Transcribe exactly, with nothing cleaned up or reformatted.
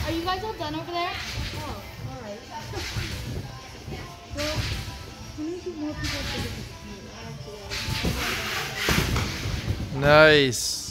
Are you guys all done over there? Oh, alright. Well, we need more people to get this. Nice.